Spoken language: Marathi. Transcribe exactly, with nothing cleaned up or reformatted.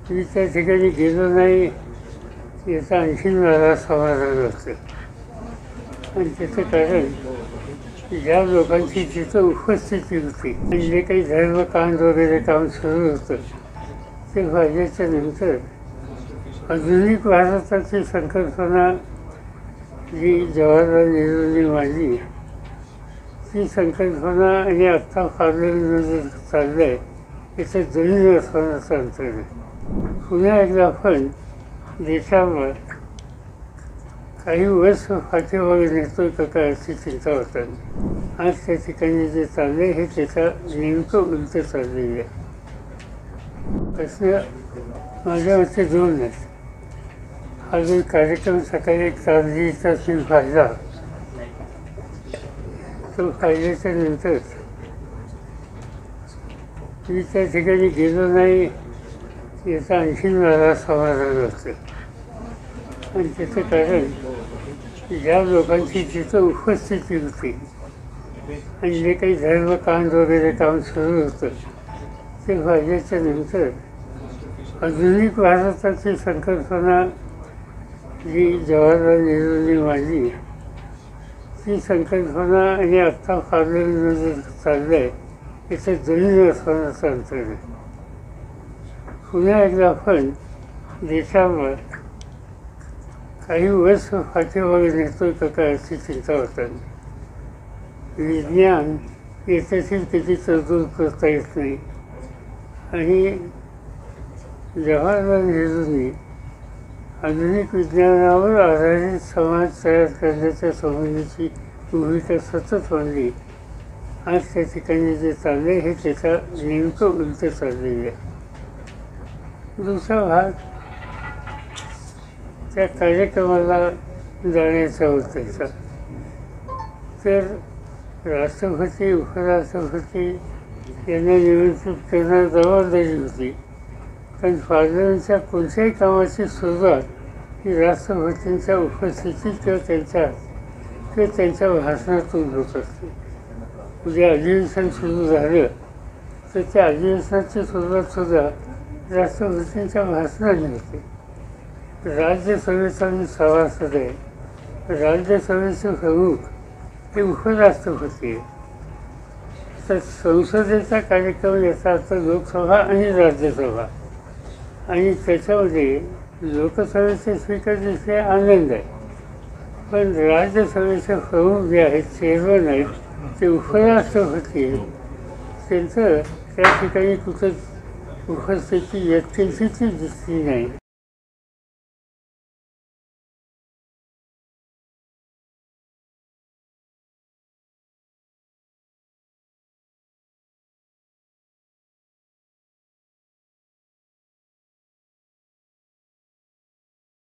मी त्या ठिकाणी गेलो नाही याचा आणखीन मला समाधान होतं. आणि त्याचं कारण ज्या लोकांची तिथं उपस्थिती होती आणि जे काही धर्मकांड वगैरे काम सुरू होतं ते व्हायच्या नंतर आधुनिक भारताची संकल्पना जी जवाहरलाल नेहरूंनी मांडली ती संकल्पना आणि आत्ता पार्लमेंटमध्ये चाललं आहे याचं जमीन असण्याचं अंतर आहे. पुन्हा एकदा आपण देशावर काही वर्ष पाठीमागे नेतो का काय अशी चिंता होतात. आज त्या ठिकाणी जे चाललं आहे हे त्याच्या नेमकं उलट चाललेलं आहे. प्रश्न माझ्या मते दोन आहेत. हा जो कार्यक्रम सकाळी एक चांदीचा मी पाहिला तो पाहिल्याच्या नंतर मी त्या ठिकाणी गेलो नाही याचा आणखीन मला समाधान होतं. आणि त्याचं कारण ज्या लोकांची तिथं उपस्थिती होती आणि जे काही धर्मकांड वगैरे काम सुरू होतं ते व्हायच्या नंतर आधुनिक भारताची संकल्पना जी जवाहरलाल नेहरूंनी मांडली ती संकल्पना आणि आत्ता पार्लमेंटमध्ये चाललं आहे याचं जमीन असण्याचं अंतर आहे. पुन्हा एकदा आपण देशावर काही वर्ष पाठीमागे नेतो का काय अशी चिंता होतात. विज्ञान याच्याशी किती तरतूद करता येत नाही आणि जवाहरलाल नेहरूंनी आधुनिक विज्ञानावर आधारित समाज तयार करण्याच्या संबंधीची भूमिका सतत मांडली. आज त्या ठिकाणी जे चाललं आहे हे त्याच्या नेमकं उलट चाललेलं आहे. दुसरा भाग त्या कार्यक्रमाला जाण्याचा होता तर राष्ट्रपती उपराष्ट्रपती यांना निमंत्रित करण्याची जबाबदारी होती. कारण पार्लमेंटच्या कोणत्याही कामाची सुरुवात ही राष्ट्रपतींच्या उपस्थितीत किंवा त्यांच्या किंवा त्यांच्या भाषणातून होत असते. उद्या अधिवेशन सुरू झालं तर त्या अधिवेशनाची सुरुवातसुद्धा राष्ट्रपतींच्या भाषणाने होते. राज्यसभेचा मी सभासद आहे. राज्यसभेचे प्रमुख हे उपराष्ट्रपती आहे. तर संसदेचा कार्यक्रम याचा अर्थ लोकसभा आणि राज्यसभा आणि त्याच्यामध्ये लोकसभेचे स्पीकरचे आनंद आहे. पण राज्यसभेचे प्रमुख जे आहेत चेअरमन आहेत ते उपराष्ट्रपती आहेत. त्यांचं त्या ठिकाणी कुठं उपस्थिती व्यक्तीची दिसली नाही.